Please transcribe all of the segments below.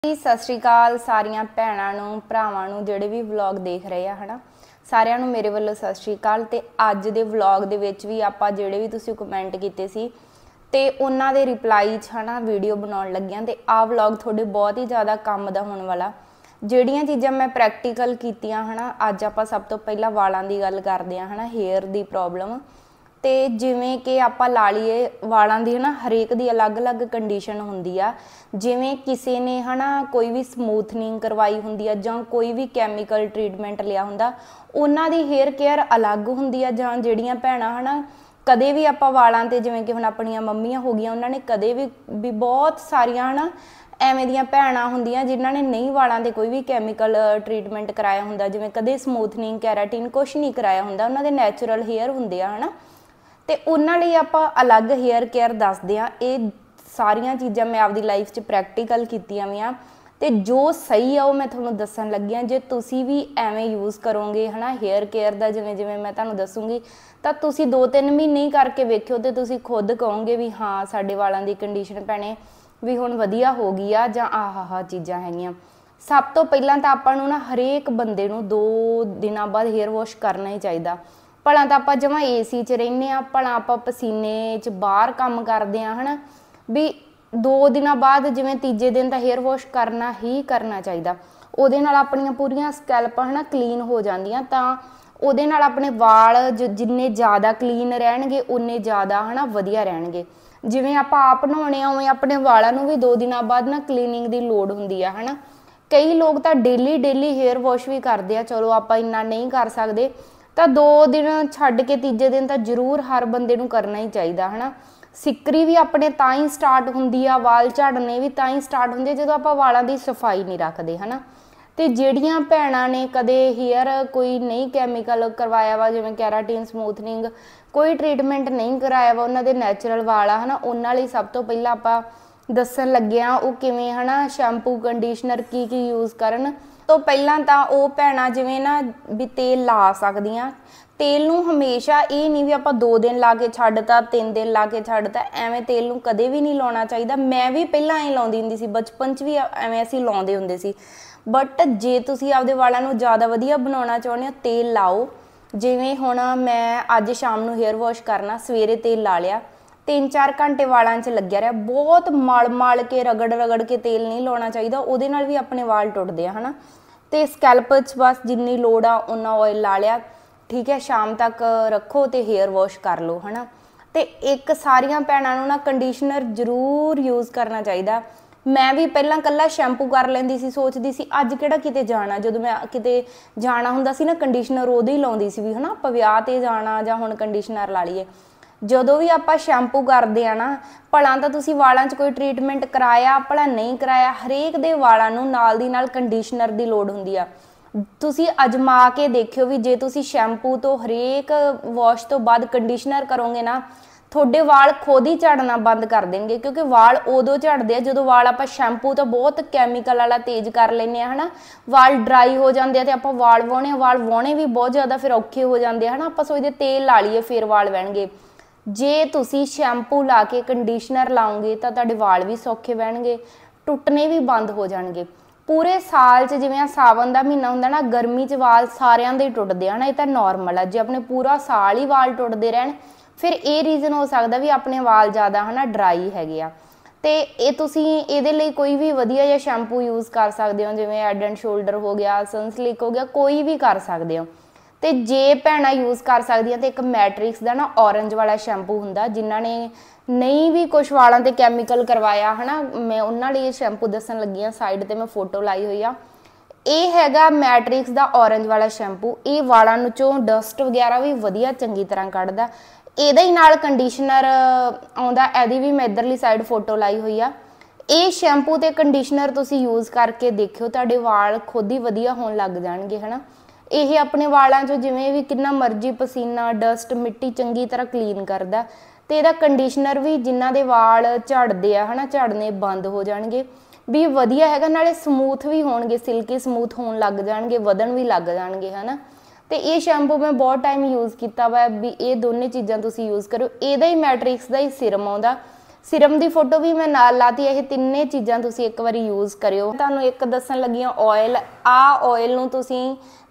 सत श्री अकाल सारिया भैनों नूं भरावां नूं जिहड़े भी व्लॉग देख रहे हैं है ना सारिਆਂ ਨੂੰ मेरे वालों सत श्री अकाल। तो अज के व्लॉग दे विच भी आपां जिहड़े भी तुसीं कमेंट कीते सी ते उन्हां दे रिप्लाई च है ना वीडियो बनाउण लगी हां। ते आ व्लॉग तुहाडे बहुत ही ज़्यादा काम दा होण वाला। जिहड़ियां चीज़ां मैं प्रैक्टिकल कीतियां है ना अज आपां सब तो पहला वालां दी गल करदे हां है ना हेयर दी प्रॉब्लम। तो जिमें कि आपां ला लीए वालों की है ना हरेक की अलग अलग कंडीशन होंदी आ। जिमें किसी ने है ना कोई भी समूथनिंग करवाई होंदी आ जां कोई भी कैमिकल ट्रीटमेंट लिया हुंदा उन्हां दी हेयर केयर अलग होंदी आ। जां जिहड़ियां भैणां है ना कदे भी आपां वालां ते जिवें कि हुण अपणियां मम्मियां हो गईयां उन्होंने कदे भी बहुत सारियां है ना एवें दियां भैणां हुंदियां जिन्हां ने नहीं वालां ते कोई भी कैमिकल ट्रीटमेंट कराया हुंदा जिवें कदे समूथनिंग कैराटिन कुछ नहीं कराया हुंदा उन्हां दे नैचुरल हेयर हुंदे आ है ना। तो उन्होंने आपां अलग हेयर केयर दसदे आ। ये सारिया चीज़ां मैं आपकी लाइफ च प्रैक्टिकल कीतियां वी आ ते जो सही आ वो मैं तुहानूं दस्सण लगी हाँ। जे तुसीं भी एवें यूज़ करोगे है ना हेयर केयर का जिवें जिवें मैं तुहानूं दसूँगी तो तुसीं 2-3 महीने ही करके वेखिओ तो तुसीं खुद कहोगे भी हाँ साडे वालां दी कंडीशन भैणे भी हुण वधिया हो गई आ जां आह चीज़ां हैगियां। सब तो पहलां तां आपां नूं ना हरेक बंदे नूं 2 दिनां बाद हेयर वॉश करना ही चाहिए। भला तो आप जमा AC च रहने भला आप पसीने च बाहर काम करते हैं है ना भी 2 दिनों बाद जिमें तीजे दिन तो हेयर वॉश करना ही करना चाहिए। उहदे नाल अपनियां पूरियां स्कैल्प है ना क्लीन हो जांदियां तां उहदे नाल अपने वाल जिन्ने ज़्यादा क्लीन रहणगे उन्ने ज़्यादा है ना वधिया रहणगे। जिवें आप नहाउने उवें अपने वालों नूं भी 2 दिनों बाद ना क्लीनिंग की लोड़ हुंदी है ना। कई लोग तो डेली हेयर वॉश भी करते हैं। चलो आप इन्ना नहीं कर सकते तो 2 दिन छड्ड के तीजे दिन तो जरूर हर बंदे नूं करना ही चाहिए है ना। सिकरी भी अपने तां ही स्टार्ट हुंदी आ वाल झाड़ने भी तां ही स्टार्ट हुंदे जदों आपां वालां दी सफाई नहीं रखते है ना। तो जिहड़ियां भैणां ने कदे हेयर कोई नहीं कैमिकल करवाया वा जिवें कैराटिन समूथनिंग कोई ट्रीटमेंट नहीं कराया वा उन्हां दे नैचुरल वाल आ है ना उन्हां लई सब तो पहलां आपां दस्सण लगे आ वो किवें है ना शैंपू कंडीशनर की यूज़ करन। तो पहलां तां वो भैणां जिवें ना भी तेल ला सकदियां। तेल नूं हमेशा ये नहीं भी आपां 2 दिन ला के छड्डता 3 दिन ला के छड्डता एवें तेल नूं कदे भी नहीं लाउणा चाहिए। मैं भी पहलां ऐ लाउंदी हुंदी सी बचपन च भी एवें असीं लाउंदे हुंदे सी। बट जे तुसीं आपदे वालां नूं ज़्यादा वधिया बनाउणा चाहुंदे हो तेल लाओ। जिवें हुण मैं अज शाम नूं हेयर वॉश करना सवेरे तेल ला लिया 3-4 घंटे वालां च लग्या रहा बहुत मल के रगड़ के तेल नहीं लाउणा चाहिए उहदे नाल भी अपने वाल टुटदे आ है ना। तो स्कैल्प च बस जिन्नी लोड़ आ उन्ना ऑयल ला लिया ठीक है शाम तक रखो तो हेयर वॉश कर लो है ना। तो एक सारियां भैणां नूं ना कंडीशनर जरूर यूज़ करना चाहिए। मैं भी पहलां कल्ला शैंपू कर लैंदी सी सोचदी सी अज किहड़ा किते जाना जदों मैं किते जाना हुंदा सी ना कंडीशनर उदों ही लाउंदी सी भी है ना आपां विआह ते जाना जां हुण कंडीशनर ला लईए। जदों भी आप शैंपू करते हैं ना भला तो तुसीं वालां च कोई ट्रीटमेंट कराया भला नहीं कराया हरेक दे वालां नूं नाल दी नाल कंडीशनर की लोड़ हुंदी आ। तुसीं अजमा के देखियो भी जे तुसीं शैंपू तो हरेक वॉश तो बाद कंडीशनर करोगे ना थोड़े वाल खुद ही झड़ना बंद कर देंगे। क्योंकि वाल उदों झड़ते हैं जो वाल आप शैंपू तो बहुत कैमिकल वाला तेज कर लें है ना वाल ड्राई हो जाते हैं तो आप वाल वाहने भी बहुत ज़्यादा फिर औखे हो जाते हैं है ना। आप सोचते तेल ला लीए फिर वाल बहणगे जे तुसी शैंपू ला के कंडीशनर लाओगे तो तुहाडे वाल भी सौखे बहणगे टुटने भी बंद हो जाएंगे। पूरे साल च जिवें सावन का महीना हुंदा ना गर्मी च वाल सारियां दे टुटदे आ ना ये तो नॉर्मल है। जे अपने पूरा साल ही वाल टुटदे रहन फिर ये रीजन हो सकता भी अपने वाल ज़्यादा है ना ड्राई हैगे आ। तो ये तुसीं इहदे लई कोई भी वधिया जिहा शैंपू यूज़ कर सकते हो जिवें हैड एंड शोल्डर हो गया सनसिल्क हो गया कोई भी कर सकते हो। तो जे भैणां यूज़ कर सकदियां तो एक मैट्रिक्स का ना ऑरेंज वाला शैंपू हुंदा जिन्हां ने नहीं भी कुछ वालों ते कैमिकल करवाया है ना मैं उन्हां लई शैंपू दस्सण लगी हाँ। साइड ते मैं फोटो लाई हुई आ ये हैगा मैट्रिक्स का ऑरेंज वाला शैंपू। ये वालों चों डस्ट वगैरह भी वधिया चंगी तरह कढ़दा। ਇਹਦੇ ही नाल कंडीशनर आउंदा ਇਹਦੀ भी मैं इधरली साइड फोटो लाई हुई आ। ये शैंपू ते कंडीशनर तुसीं यूज़ करके देखियो तुहाडे वाल खुद ही वधिया होण लग जाणगे है ना। ये अपने वालों चो जिवें भी कितना मर्जी पसीना डस्ट मिट्टी चंगी तरह क्लीन करदा। तो यदा कंडीशनर भी जिन्हां दे वाल झड़दे आ है ना झड़ने बंद हो जाणगे भी वधिया हैगा नाले समूथ भी होणगे सिल्की समूथ होण लग जाणगे वधन भी लग जाणगे है ना। तो ये शैंपू मैं बहुत टाइम यूज़ किया वा भी ये दोनों चीज़ां तुसीं यूज़ करो। ਇਹਦਾ ही मैट्रिक्स का ही सिरम आउंदा सिरम की फोटो भी मैं नाल लाती। ये तिन्ने चीज़ां तुसीं एक बार यूज़ करियो। तुहानूं एक दस्सण लगी ऑयल, ऑयल नूं तुसीं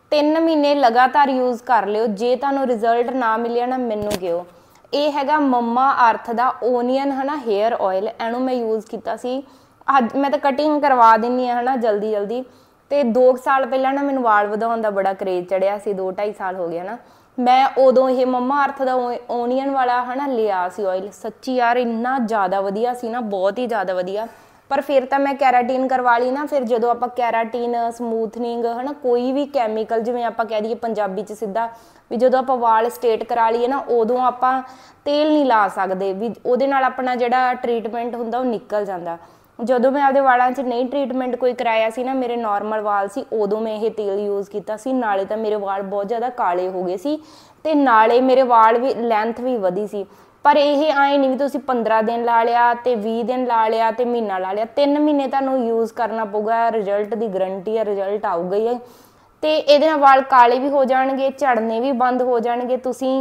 3 महीने लगातार यूज़ कर लिओ। जे तुहानूं रिजल्ट ना मिलिਆ ना मैनूं कहिओ। ये हैगा मम्मा अर्थ दा ओनीअन है ना हेयर ऑयल। इहनूं मैं यूज़ कीता सी। अज मैं तो कटिंग करवा दिंदी है ना जल्दी जल्दी। तो 2 साल पहला ना मैनूं वाल वधाउण दा बड़ा क्रेज चढ़िया सी। 2-2.5 साल हो गया ना। मैं उदों ये मम्मा अर्थ दा ओनीअन वाला है ना लिया सी ऑयल। सच्ची यार इन्ना ज़्यादा वधिया सी ना, बहुत ही ज़्यादा वधिया। पर फिर तो मैं कैराटीन करवा ली ना। फिर जो आप कैराटीन समूथनिंग है ना कोई भी कैमिकल जिवें आप कह दईए पंजाबी च सीधा भी जो आप वाल स्ट्रेट करा लीए ना उदों आप तेल नहीं ला सकते भी उहदे नाल अपना जिहड़ा ट्रीटमेंट हुंदा वो निकल जाता। ਜਦੋਂ मैं आपदे वालों 'ਚ नहीं ट्रीटमेंट कोई कराया सी ना, मेरे नॉर्मल वाल सी, उदों मैं ये तेल यूज़ किया सी। नाले तो मेरे वाल बहुत ज़्यादा काले हो गए सी ते नाले मेरे वाल भी लैंथ भी वधी सी। पर यह आए नहीं भी तुसीं 15 दिन ला लिया ते 20 दिन ला लिया ते महीना ला लिया। 3 महीने तुहानूं यूज़ करना पऊगा। रिजल्ट की गरंटी है, रिजल्ट आऊगा ही है। तो ये वाल काले भी हो जाएंगे, झड़ने भी बंद हो जाएंगे। तुसीं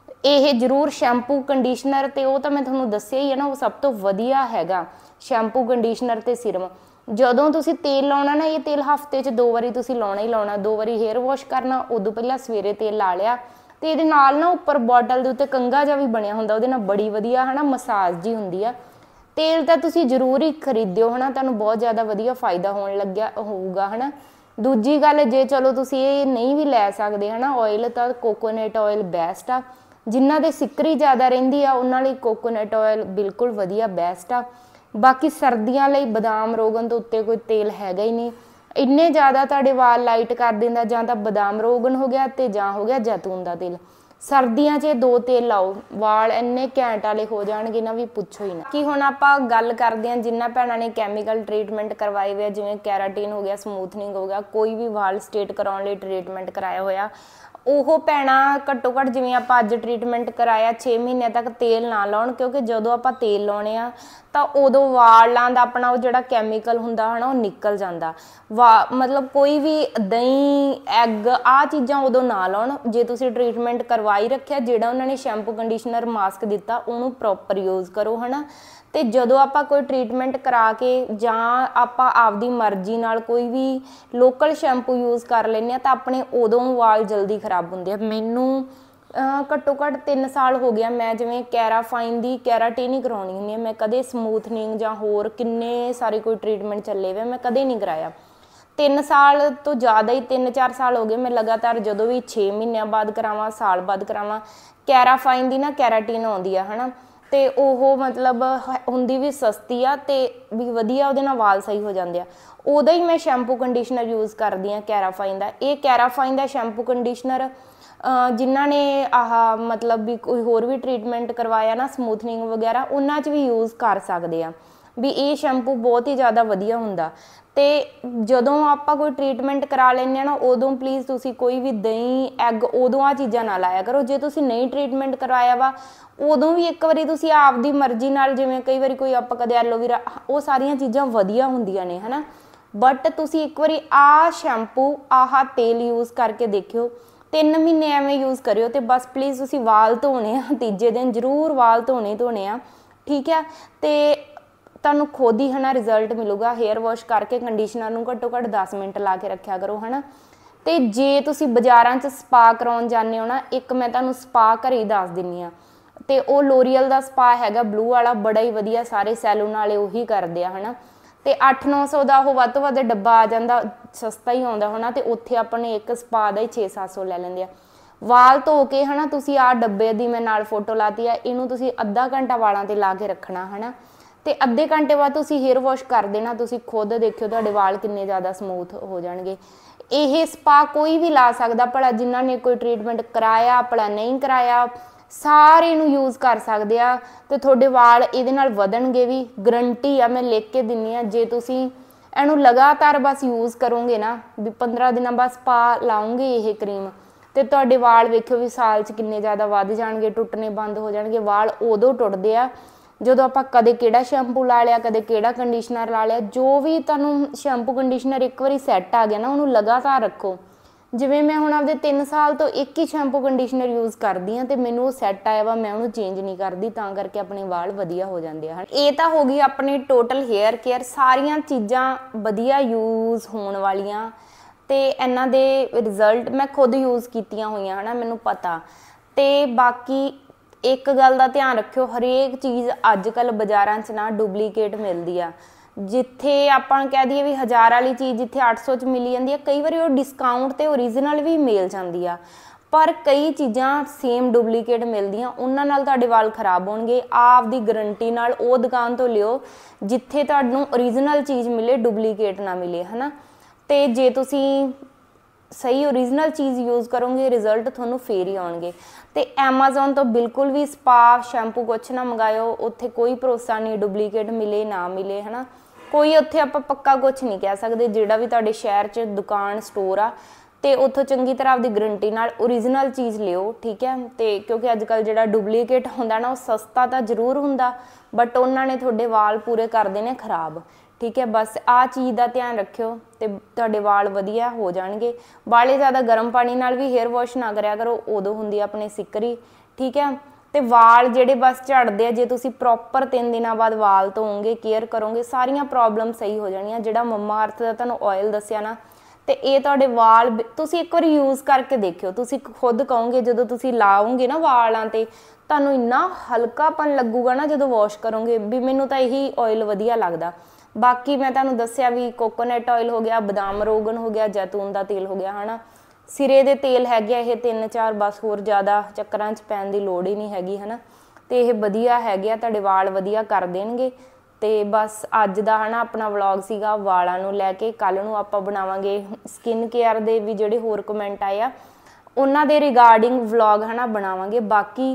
ਇਹ ਜ਼ਰੂਰ शैंपू कंडीशनर तो वो तो मैं तुहानूं दस्सिया ही है ना, वो सब तो वधिया हैगा शैंपू कंडीशनर ते सिरम। जदों तुसीं तेल लाउणा ना, ये तेल हफ्ते 'ਚ 2 वारी तुसीं लाउणा ही लाउणा। 2 वारी हेयर वॉश करना, उदों पहला सवेरे तेल ला लिया तो ये नाल ना उपर बॉटल के उत्ते कंघा जिहा भी बनिया हुंदा, उहदे नाल बड़ी वधिया है ना मसाज जी हुंदी आ। तेल तो तुसीं जरूर ही खरीदिओ है ना, तुहानूं बहुत ज़्यादा वधिया फायदा होण लग्या होऊगा है ना। दूजी गल जे चलो तुसीं ये नहीं भी लै सकदे है ना ऑयल, तो कोकोनट ऑयल बेस्ट आ। जिन्हां दे सिकरी ज़्यादा रहिंदी आ उन्हां लई कोकोनट ऑयल बिल्कुल वधिया बेस्ट आ। बाकी सर्दियां लई बदाम रोगन तो उत्ते कोई तेल हैगा ही नहीं। इन्ने ज़्यादा तुहाडे वाल लाइट कर दिंदा, जां तां बदाम रोगन हो गया ते जां हो गया जैतून दा तेल। सर्दियां 'ਚ 2 तेल लाओ, वाल इन्ने घैंट वाले हो जाणगे ना भी पुछो ही ना। कि हुण आपां गल करदे हां जिन्हां भैणां ने कैमिकल ट्रीटमेंट करवाए हुए, जिवें कैराटीन हो गया, समूथनिंग हो गया, कोई भी वाल स्ट्रेट कराउण लई ट्रीटमेंट कराया होया, ਉਹ ਭੈਣਾਂ ਘੱਟੋ ਘੱਟ ਜਿਵੇਂ ਆਪਾਂ ਅੱਜ ਟਰੀਟਮੈਂਟ ਕਰਾਇਆ 6 ਮਹੀਨੇ ਤੱਕ ਤੇਲ ਨਾ ਲਾਉਣ। ਕਿਉਂਕਿ ਜਦੋਂ ਆਪਾਂ ਤੇਲ ਲਾਉਣੇ ਆ ਤਾਂ ਉਦੋਂ ਵਾਲਾਂ ਦਾ ਆਪਣਾ ਉਹ ਜਿਹੜਾ ਕੈਮੀਕਲ ਹੁੰਦਾ ਹੈ ਨਾ ਉਹ ਨਿਕਲ ਜਾਂਦਾ। ਮਤਲਬ ਕੋਈ ਵੀ ਦਹੀਂ, ਐਗ, ਆਹ ਚੀਜ਼ਾਂ ਉਦੋਂ ਨਾ ਲਾਉਣ। ਜੇ ਤੁਸੀਂ ਟਰੀਟਮੈਂਟ ਕਰਵਾਈ ਰੱਖਿਆ, ਜਿਹੜਾ ਉਹਨਾਂ ਨੇ ਸ਼ੈਂਪੂ ਕੰਡੀਸ਼ਨਰ ਮਾਸਕ ਦਿੱਤਾ ਉਹਨੂੰ ਪ੍ਰੋਪਰ ਯੂਜ਼ ਕਰੋ ਹੈ ਨਾ। ਤੇ ਜਦੋਂ ਆਪਾਂ ਕੋਈ ਟਰੀਟਮੈਂਟ ਕਰਾ ਕੇ ਜਾਂ ਆਪਾਂ ਆਪਦੀ ਮਰਜ਼ੀ ਨਾਲ ਕੋਈ ਵੀ ਲੋਕਲ ਸ਼ੈਂਪੂ ਯੂਜ਼ ਕਰ ਲੈਂਦੇ ਹਾਂ ਤਾਂ ਆਪਣੇ ਉਦੋਂ ਵਾਲ ਜਲਦੀ ਖਰਾਬ ਹੁੰਦੇ ਆ। ਮੈਨੂੰ ਘੱਟੋ ਘੱਟ 3 ਸਾਲ ਹੋ ਗਿਆ ਮੈਂ ਜਿਵੇਂ ਕੈਰਾਫਾਈਨ ਦੀ ਕੈਰਾਟੀਨ ਹੀ ਕਰਾਉਣੀ ਹੁੰਦੀ ਹੈ। ਮੈਂ ਕਦੇ ਸਮੂਥਨਿੰਗ ਜਾਂ ਹੋਰ ਕਿੰਨੇ ਸਾਰੇ ਕੋਈ ਟਰੀਟਮੈਂਟ ਚੱਲੇ ਵੇ ਮੈਂ ਕਦੇ ਨਹੀਂ ਕਰਾਇਆ। 3 ਸਾਲ ਤੋਂ ਜ਼ਿਆਦਾ ਹੀ 3-4 ਸਾਲ ਹੋ ਗਏ ਮੈਂ ਲਗਾਤਾਰ ਜਦੋਂ ਵੀ 6 ਮਹੀਨਿਆਂ ਬਾਅਦ ਕਰਾਵਾਂ, ਸਾਲ ਬਾਅਦ ਕਰਾਵਾਂ, ਕੈਰਾਫਾਈਨ ਦੀ ਨਾ ਕੈਰਾਟੀਨ ਆਉਂਦੀ ਆ ਹੈ ਨਾ। ਤੇ ਉਹ ਮਤਲਬ ਹੁੰਦੀ ਵੀ ਸਸਤੀ ਆ ਤੇ ਵੀ ਵਧੀਆ, ਉਹਦੇ ਨਾਲ ਵਾਲ ਸਹੀ ਹੋ ਜਾਂਦੇ ਆ। ਉਹਦਾ ਹੀ ਮੈਂ ਸ਼ੈਂਪੂ ਕੰਡੀਸ਼ਨਰ ਯੂਜ਼ ਕਰਦੀ ਹਾਂ ਕੈਰਾਫਾਈਨ ਦਾ। ਇਹ ਕੈਰਾਫਾਈਨ ਦਾ ਸ਼ੈਂਪੂ ਕੰਡੀਸ਼ਨਰ ਜਿਨ੍ਹਾਂ ਨੇ ਆਹ ਮਤਲਬ ਵੀ ਕੋਈ ਹੋਰ ਵੀ ਟਰੀਟਮੈਂਟ ਕਰਵਾਇਆ ਨਾ ਸਮੂਥਨਿੰਗ ਵਗੈਰਾ, ਉਹਨਾਂ 'ਚ ਵੀ ਯੂਜ਼ ਕਰ ਸਕਦੇ ਆ ਵੀ ਇਹ ਸ਼ੈਂਪੂ ਬਹੁਤ ਹੀ ਜ਼ਿਆਦਾ ਵਧੀਆ ਹੁੰਦਾ। ਤੇ ਜਦੋਂ ਆਪਾਂ ਕੋਈ ਟਰੀਟਮੈਂਟ ਕਰਾ ਲੈਂਦੇ ਹਾਂ ਨਾ ਉਦੋਂ ਪਲੀਜ਼ ਤੁਸੀਂ ਕੋਈ ਵੀ ਦਹੀਂ, ਐਗ ਉਦੋਂ ਆਹ ਚੀਜ਼ਾਂ ਨਾ ਲਾਇਆ ਕਰੋ। ਜੇ ਤੁਸੀਂ ਨਹੀਂ ਟਰੀਟਮੈਂਟ ਕਰਵਾਇਆ ਵਾ ਉਦੋਂ ਵੀ ਇੱਕ ਵਾਰੀ ਤੁਸੀਂ ਆਪਦੀ ਮਰਜ਼ੀ ਨਾਲ, ਜਿਵੇਂ ਕਈ ਵਾਰੀ ਕੋਈ ਆਪਾਂ ਕਦੇ ਐਲੋਵੀਰਾ, ਉਹ ਸਾਰੀਆਂ ਚੀਜ਼ਾਂ ਵਧੀਆ ਹੁੰਦੀਆਂ ਨੇ ਹੈ ਨਾ। ਬਟ ਤੁਸੀਂ ਇੱਕ ਵਾਰੀ ਆਹ ਸ਼ੈਂਪੂ, ਆਹ ਤੇਲ ਯੂਜ਼ ਕਰਕੇ ਦੇਖਿਓ। 3 ਮਹੀਨੇ ਐਵੇਂ ਯੂਜ਼ ਕਰਿਓ ਤੇ ਬਸ ਪਲੀਜ਼ ਤੁਸੀਂ ਵਾਲ ਧੋਣੇ ਆ, ਤੀਜੇ ਦਿਨ ਜ਼ਰੂਰ ਵਾਲ ਧੋਣੇ ਆ, ਠੀਕ ਹੈ। ਤੇ ਤੁਹਾਨੂੰ ਖੁਦ ਹੀ ਹੈ ਨਾ ਰਿਜ਼ਲਟ ਮਿਲੂਗਾ। ਹੇਅਰ ਵਾਸ਼ ਕਰਕੇ ਕੰਡੀਸ਼ਨਰ ਨੂੰ ਘੱਟੋ ਘੱਟ 10 ਮਿੰਟ ਲਾ ਕੇ ਰੱਖਿਆ ਕਰੋ ਹੈ ਨਾ। ਤੇ ਜੇ ਤੁਸੀਂ ਬਾਜ਼ਾਰਾਂ 'ਚ ਸਪਾ ਕਰਾਉਣ ਜਾਂਦੇ ਹੋ ਨਾ, ਇੱਕ ਮੈਂ ਤੁਹਾਨੂੰ ਸਪਾ ਘਰੇ ਹੀ ਦੱਸ ਦਿੰਦੀ ਹਾਂ। ਤੇ ਉਹ ਲੋਰੀਅਲ ਦਾ ਸਪਾ ਹੈਗਾ ਬਲੂ ਵਾਲਾ, ਬੜਾ ਹੀ ਵਧੀਆ, ਸਾਰੇ ਸੈਲੂਨ ਵਾਲੇ ਉਹੀ ਕਰਦੇ ਆ ਹੈ ਨਾ। ਤੇ 800-900 ਦਾ ਉਹ ਵੱਧ ਤੋਂ ਵੱਧ ਡੱਬਾ ਆ ਜਾਂਦਾ, ਸਸਤਾ ਹੀ ਆਉਂਦਾ ਹੋਣਾ। ਤੇ ਉੱਥੇ ਆਪਣੇ ਇੱਕ ਸਪਾ ਦਾ ਹੀ 600-700 ਲੈ ਲੈਂਦੇ ਆ। ਵਾਲ ਧੋ ਕੇ ਹੈ ਨਾ ਤੁਸੀਂ ਆਹ ਡੱਬੇ ਦੀ ਮੈਂ ਨਾਲ ਫੋਟੋ ਲਾਤੀ ਆ, ਇਹਨੂੰ ਤੁਸੀਂ ਅੱਧਾ ਘੰਟਾ ਵਾਲਾਂ 'ਤੇ ਲਾ ਕੇ ਰੱਖਣਾ ਹੈ ਨਾ। ਤੇ ਅੱਧੇ ਘੰਟੇ ਬਾਅਦ ਤੁਸੀਂ ਹੇਅਰ ਵਾਸ਼ ਕਰ ਦੇਣਾ। ਤੁਸੀਂ ਖੁਦ ਦੇਖਿਓ ਤੁਹਾਡੇ ਵਾਲ ਕਿੰਨੇ ਜ਼ਿਆਦਾ ਸਮੂਥ ਹੋ ਜਾਣਗੇ। ਇਹ ਸਪਾ ਕੋਈ ਵੀ ਲਾ ਸਕਦਾ, ਭਲਾ ਜਿਨ੍ਹਾਂ ਨੇ ਕੋਈ ਟਰੀਟਮੈਂਟ ਕਰਾਇਆ, ਭਲਾ ਨਹੀਂ ਕਰਾਇਆ, ਸਾਰੇ ਨੂੰ ਯੂਜ਼ ਕਰ ਸਕਦੇ ਆ। ਤੇ ਤੁਹਾਡੇ ਵਾਲ ਇਹਦੇ ਨਾਲ ਵਧਣਗੇ ਵੀ, ਗਰੰਟੀ ਆ, ਮੈਂ ਲਿਖ ਕੇ ਦਿੰਦੀ ਹਾਂ। ਜੇ ਤੁਸੀਂ ਇਹਨੂੰ ਲਗਾਤਾਰ ਬਸ ਯੂਜ਼ ਕਰੋਗੇ ਨਾ, ਵੀ 15 ਦਿਨਾਂ ਬਾਅਦ ਸਪਾ ਲਾਉਂਗੇ ਇਹ ਕਰੀਮ, ਤੇ ਤੁਹਾਡੇ ਵਾਲ ਵੇਖਿਓ ਵੀ ਸਾਲ 'ਚ ਕਿੰਨੇ ਜ਼ਿਆਦਾ ਵੱਧ ਜਾਣਗੇ, ਟੁੱਟਣੇ ਬੰਦ ਹੋ ਜਾਣਗੇ। ਵਾਲ ਉਦੋਂ ਟੁੱਟਦੇ ਆ ਜਦੋਂ ਆਪਾਂ ਕਦੇ ਕਿਹੜਾ ਸ਼ੈਂਪੂ ਲਾ ਲਿਆ, ਕਦੇ ਕਿਹੜਾ ਕੰਡੀਸ਼ਨਰ ਲਾ ਲਿਆ। ਜੋ ਵੀ ਤੁਹਾਨੂੰ ਸ਼ੈਂਪੂ ਕੰਡੀਸ਼ਨਰ ਇੱਕ ਵਾਰੀ ਸੈੱਟ ਆ ਗਿਆ ਨਾ, ਉਹਨੂੰ ਲਗਾਤਾਰ ਰੱਖੋ। ਜਿਵੇਂ ਮੈਂ ਹੁਣ ਆਪਦੇ 3 ਸਾਲ ਤੋਂ ਇੱਕ ਹੀ ਸ਼ੈਂਪੂ ਕੰਡੀਸ਼ਨਰ ਯੂਜ਼ ਕਰਦੀ ਹਾਂ ਤੇ ਮੈਨੂੰ ਉਹ ਸੈੱਟ ਆਇਆ ਵਾ, ਮੈਂ ਉਹਨੂੰ ਚੇਂਜ ਨਹੀਂ ਕਰਦੀ, ਤਾਂ ਕਰਕੇ ਆਪਣੇ ਵਾਲ ਵਧੀਆ ਹੋ ਜਾਂਦੇ ਆ। ਇਹ ਤਾਂ ਹੋ ਗਈ ਆਪਣੀ ਟੋਟਲ ਹੇਅਰ ਕੇਅਰ, ਸਾਰੀਆਂ ਚੀਜ਼ਾਂ ਵਧੀਆ ਯੂਜ਼ ਹੋਣ ਵਾਲੀਆਂ ਤੇ ਇਹਨਾਂ ਦੇ ਰਿਜ਼ਲਟ ਮੈਂ ਖੁਦ ਯੂਜ਼ ਕੀਤੀਆਂ ਹੋਈਆਂ ਹਨਾ, ਮੈਨੂੰ ਪਤਾ। ਤੇ ਬਾਕੀ ਇੱਕ ਗੱਲ ਦਾ ਧਿਆਨ ਰੱਖਿਓ, ਹਰੇਕ ਚੀਜ਼ ਅੱਜ ਕੱਲ੍ਹ ਬਾਜ਼ਾਰਾਂ 'ਚ ਨਾ ਡੁਪਲੀਕੇਟ ਮਿਲਦੀ ਆ। ਜਿੱਥੇ ਆਪਾਂ ਕਹਿ ਦਈਏ ਵੀ 1000 ਵਾਲੀ ਚੀਜ਼ ਜਿੱਥੇ 800 'ਚ ਮਿਲੀ ਜਾਂਦੀ ਆ, ਕਈ ਵਾਰੀ ਉਹ ਡਿਸਕਾਊਂਟ ਤੇ ਓਰੀਜਨਲ ਵੀ ਮਿਲ ਜਾਂਦੀ ਆ, ਪਰ ਕਈ ਚੀਜ਼ਾਂ ਸੇਮ ਡੁਪਲੀਕੇਟ ਮਿਲਦੀਆਂ, ਉਹਨਾਂ ਨਾਲ ਤੁਹਾਡੇ ਵਾਲ ਖਰਾਬ ਹੋਣਗੇ। ਆਪਦੀ ਗਰੰਟੀ ਨਾਲ ਉਹ ਦੁਕਾਨ ਤੋਂ ਲਿਓ ਜਿੱਥੇ ਤੁਹਾਨੂੰ ਓਰੀਜਨਲ ਚੀਜ਼ ਮਿਲੇ, ਡੁਪਲੀਕੇਟ ਨਾ ਮਿਲੇ, ਹੈ ਨਾ। ਤੇ ਜੇ ਤੁਸੀਂ ਸਹੀ ਓਰੀਜਨਲ ਚੀਜ਼ ਯੂਜ਼ ਕਰੋਗੇ, ਰਿਜ਼ਲਟ ਤੁਹਾਨੂੰ ਫੇਰ ਹੀ ਆਉਣਗੇ। ਤੇ ਐਮਾਜ਼ੋਨ ਤੋਂ ਬਿਲਕੁਲ ਵੀ ਸਪਾ ਸ਼ੈਂਪੂ ਕੁਛ ਨਾ ਮੰਗਾਇਓ, ਉੱਥੇ ਕੋਈ ਭਰੋਸਾ ਨਹੀਂ, ਡੁਪਲੀਕੇਟ ਮਿਲੇ ਨਾ ਮਿਲੇ, ਹੈ ਨਾ। ਕੋਈ ਉੱਥੇ ਆਪਾਂ ਪੱਕਾ ਕੁਛ ਨਹੀਂ ਕਹਿ ਸਕਦੇ। ਜਿਹੜਾ ਵੀ ਤੁਹਾਡੇ ਸ਼ਹਿਰ 'ਚ ਦੁਕਾਨ ਸਟੋਰ ਆ ਤੇ ਉੱਥੋਂ ਚੰਗੀ ਤਰ੍ਹਾਂ ਆਪਦੀ ਗਰੰਟੀ ਨਾਲ ਓਰੀਜਨਲ ਚੀਜ਼ ਲਿਓ, ਠੀਕ ਹੈ। ਤੇ ਕਿਉਂਕਿ ਅੱਜ ਕੱਲ੍ਹ ਜਿਹੜਾ ਡੁਪਲੀਕੇਟ ਹੁੰਦਾ ਨਾ, ਉਹ ਸਸਤਾ ਤਾਂ ਜ਼ਰੂਰ ਹੁੰਦਾ, ਬਟ ਉਹਨਾਂ ਨੇ ਤੁਹਾਡੇ ਵਾਲ ਪੂਰੇ ਕਰ ਦੇਣੇ ਖਰਾਬ, ਠੀਕ ਹੈ। ਬਸ ਆਹ ਚੀਜ਼ ਦਾ ਧਿਆਨ ਰੱਖਿਓ ਤੇ ਤੁਹਾਡੇ ਵਾਲ ਵਧੀਆ ਹੋ ਜਾਣਗੇ। ਬਾਲੇ ਜ਼ਿਆਦਾ ਗਰਮ ਪਾਣੀ ਨਾਲ ਵੀ ਹੇਅਰ ਵਾਸ਼ ਨਾ ਕਰਿਆ ਕਰੋ, ਉਦੋਂ ਹੁੰਦੀ ਆ ਆਪਣੀ ਸਿੱਕਰੀ, ਠੀਕ ਹੈ। ਤੇ ਵਾਲ ਜਿਹੜੇ ਬਸ ਝੜਦੇ ਆ, ਜੇ ਤੁਸੀਂ ਪ੍ਰੋਪਰ 3 ਦਿਨਾਂ ਬਾਅਦ ਵਾਲ ਧੋਓਗੇ, ਕੇਅਰ ਕਰੋਗੇ, ਸਾਰੀਆਂ ਪ੍ਰੋਬਲਮ ਸਹੀ ਹੋ ਜਾਣੀਆਂ। ਜਿਹੜਾ ਮੰਮਾ ਅਰਥ ਦਾ ਤੁਹਾਨੂੰ ਆਇਲ ਦੱਸਿਆ ਨਾ, ਤੇ ਇਹ ਤੁਹਾਡੇ ਵਾਲ ਤੁਸੀਂ ਇੱਕ ਵਾਰੀ ਯੂਜ਼ ਕਰਕੇ ਦੇਖਿਓ, ਤੁਸੀਂ ਖੁਦ ਕਹੋਗੇ ਜਦੋਂ ਤੁਸੀਂ ਲਾਓਗੇ ਨਾ ਵਾਲਾਂ ਤੇ, ਤੁਹਾਨੂੰ ਇੰਨਾ ਹਲਕਾਪਨ ਲੱਗੂਗਾ ਨਾ ਜਦੋਂ ਵਾਸ਼ ਕਰੋਗੇ, ਵੀ ਮੈਨੂੰ ਤਾਂ ਇਹੀ ਆਇਲ ਵਧੀਆ ਲੱਗਦਾ। ਬਾਕੀ ਮੈਂ ਤੁਹਾਨੂੰ ਦੱਸਿਆ ਵੀ ਕੋਕੋਨਟ ਆਇਲ ਹੋ ਗਿਆ, ਬਦਾਮ ਰੋਗਨ ਹੋ ਗਿਆ, ਜੈਤੂਨ ਦਾ ਤੇਲ ਹੋ ਗਿਆ, ਹੈ ਨਾ। ਸਿਰੇ ਦੇ ਤੇਲ ਹੈਗੇ ਇਹ 3-4, ਬਸ ਹੋਰ ਜ਼ਿਆਦਾ ਚੱਕਰਾਂ 'ਚ ਪੈਣ ਦੀ ਲੋੜ ਹੀ ਨਹੀਂ ਹੈਗੀ, ਹੈ ਨਾ। ਤੇ ਇਹ ਵਧੀਆ ਹੈਗੇ ਆ, ਤੁਹਾਡੇ ਵਾਲ ਵਧੀਆ ਕਰ ਦੇਣਗੇ। ਤੇ ਬਸ ਅੱਜ ਦਾ ਹੈ ਨਾ ਆਪਣਾ ਵਲੌਗ ਸੀਗਾ ਵਾਲਾਂ ਨੂੰ ਲੈ ਕੇ। ਕੱਲ੍ਹ ਨੂੰ ਆਪਾਂ ਬਣਾਵਾਂਗੇ ਸਕਿਨ ਕੇਅਰ ਦੇ ਵੀ ਜਿਹੜੇ ਹੋਰ ਕਮੈਂਟ ਆਏ ਆ, ਉਹਨਾਂ ਦੇ ਰਿਗਾਰਡਿੰਗ ਵਲੌਗ ਹੈ ਨਾ ਬਣਾਵਾਂਗੇ। ਬਾਕੀ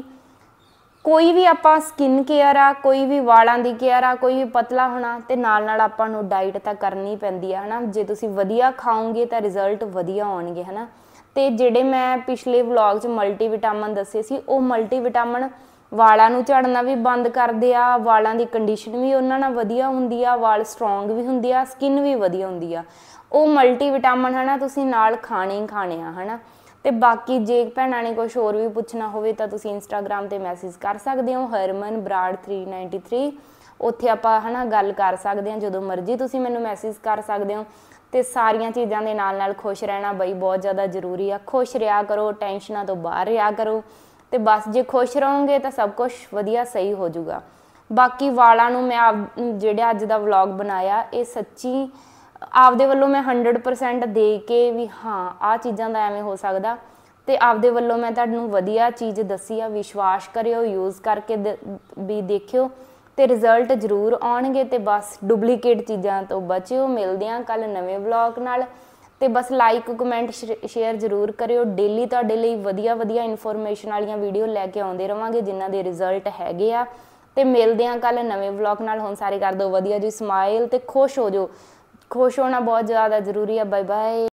ਕੋਈ ਵੀ ਆਪਾਂ ਸਕਿਨ ਕੇਅਰ ਆ, ਕੋਈ ਵੀ ਵਾਲਾਂ ਦੀ ਕੇਅਰ ਆ, ਕੋਈ ਵੀ ਪਤਲਾ ਹੋਣਾ, ਤੇ ਨਾਲ ਆਪਾਂ ਨੂੰ ਡਾਈਟ ਤਾਂ ਕਰਨੀ ਪੈਂਦੀ ਆ, ਹੈ ਨਾ। ਜੇ ਤੁਸੀਂ ਵਧੀਆ ਖਾਓਗੇ ਤਾਂ ਰਿਜ਼ਲਟ ਵਧੀਆ ਆਉਣਗੇ, ਹੈ ਨਾ। ਤੇ ਜਿਹੜੇ ਮੈਂ ਪਿਛਲੇ ਵਲੌਗ 'ਚ ਮਲਟੀਵਿਟਾਮਿਨ ਦੱਸੇ ਸੀ, ਉਹ ਮਲਟੀਵਿਟਾਮਿਨ ਵਾਲਾਂ ਨੂੰ ਝੜਨਾ ਵੀ ਬੰਦ ਕਰਦੇ ਆ, ਵਾਲਾਂ ਦੀ ਕੰਡੀਸ਼ਨ ਵੀ ਉਹਨਾਂ ਨਾਲ ਵਧੀਆ ਹੁੰਦੀ ਆ, ਵਾਲ ਸਟਰੋਂਗ ਵੀ ਹੁੰਦੇ ਆ, ਸਕਿਨ ਵੀ ਵਧੀਆ ਹੁੰਦੀ ਆ। ਉਹ ਮਲਟੀਵਿਟਾਮਿਨ ਹੈ ਨਾ ਤੁਸੀਂ ਨਾਲ ਖਾਣੇ ਹੀ ਖਾਣੇ ਆ, ਹੈ ਨਾ। ਤੇ ਬਾਕੀ ਜੇ ਭੈਣਾਂ ਨੇ ਕੁਛ ਹੋਰ ਵੀ ਪੁੱਛਣਾ ਹੋਵੇ ਤਾਂ ਤੁਸੀਂ ਇੰਸਟਾਗ੍ਰਾਮ ਤੇ ਮੈਸੇਜ ਕਰ ਸਕਦੇ ਹੋ, ਹਰਮਨ ਬਰਾੜ 393, ਉੱਥੇ ਆਪਾਂ ਹੈ ਨਾ ਗੱਲ ਕਰ ਸਕਦੇ ਹਾਂ। ਜਦੋਂ ਮਰਜ਼ੀ ਤੁਸੀਂ ਮੈਨੂੰ ਮੈਸੇਜ ਕਰ ਸਕਦੇ ਹੋ। ਤੇ ਸਾਰੀਆਂ ਚੀਜ਼ਾਂ ਦੇ ਨਾਲ ਖੁਸ਼ ਰਹਿਣਾ ਬਈ ਬਹੁਤ ਜ਼ਿਆਦਾ ਜ਼ਰੂਰੀ ਆ। ਖੁਸ਼ ਰਿਹਾ ਕਰੋ, ਟੈਨਸ਼ਨਾਂ ਤੋਂ ਬਾਹਰ ਰਿਹਾ ਕਰੋ, ਤੇ ਬਸ ਜੇ ਖੁਸ਼ ਰਹੋਗੇ ਤਾਂ ਸਭ ਕੁਝ ਵਧੀਆ ਸਹੀ ਹੋ ਜਾਊਗਾ। ਬਾਕੀ ਵਾਲਾਂ ਨੂੰ ਮੈਂ ਜਿਹੜਾ ਅੱਜ ਦਾ ਵਲੌਗ ਬਣਾਇਆ, ਇਹ ਸੱਚੀ ਆਪਦੇ ਵੱਲੋਂ ਮੈਂ 100% ਦੇ ਕੇ ਵੀ ਹਾਂ ਆਹ ਚੀਜ਼ਾਂ ਦਾ ਐਵੇਂ ਹੋ ਸਕਦਾ, ਤੇ ਆਪਦੇ ਵੱਲੋਂ ਮੈਂ ਤੁਹਾਨੂੰ ਵਧੀਆ ਚੀਜ਼ ਦੱਸੀ ਆ। ਵਿਸ਼ਵਾਸ ਕਰਿਓ, ਯੂਜ਼ ਕਰਕੇ ਵੀ ਦੇਖਿਓ ਤੇ ਰਿਜ਼ਲਟ ਜ਼ਰੂਰ ਆਉਣਗੇ। ਤੇ ਬਸ ਡੁਪਲੀਕੇਟ ਚੀਜ਼ਾਂ ਤੋਂ ਬਚਿਓ। ਮਿਲਦੇ ਹਾਂ ਕੱਲ੍ਹ ਨਵੇਂ ਵਲੌਗ ਨਾਲ। ਤੇ ਬਸ ਲਾਈਕ ਕਮੈਂਟ ਸ਼ੇਅਰ ਜ਼ਰੂਰ ਕਰਿਓ। ਡੇਲੀ ਤੁਹਾਡੇ ਲਈ ਵਧੀਆ ਇਨਫੋਰਮੇਸ਼ਨ ਵਾਲੀਆਂ ਵੀਡੀਓ ਲੈ ਕੇ ਆਉਂਦੇ ਰਵਾਂਗੇ, ਜਿਨ੍ਹਾਂ ਦੇ ਰਿਜ਼ਲਟ ਹੈਗੇ ਆ। ਤੇ ਮਿਲਦੇ ਹਾਂ ਕੱਲ੍ਹ ਨਵੇਂ ਵਲੌਗ ਨਾਲ। ਹੁਣ ਸਾਰੇ ਕਰ ਦਿਓ ਵਧੀਆ ਜੀ ਸਮਾਈਲ ਤੇ ਖੁਸ਼ ਹੋ ਜਾਓ। ਖੁਸ਼ ਹੋਣਾ ਬਹੁਤ ਜ਼ਿਆਦਾ ਜ਼ਰੂਰੀ ਆ। Bye bye.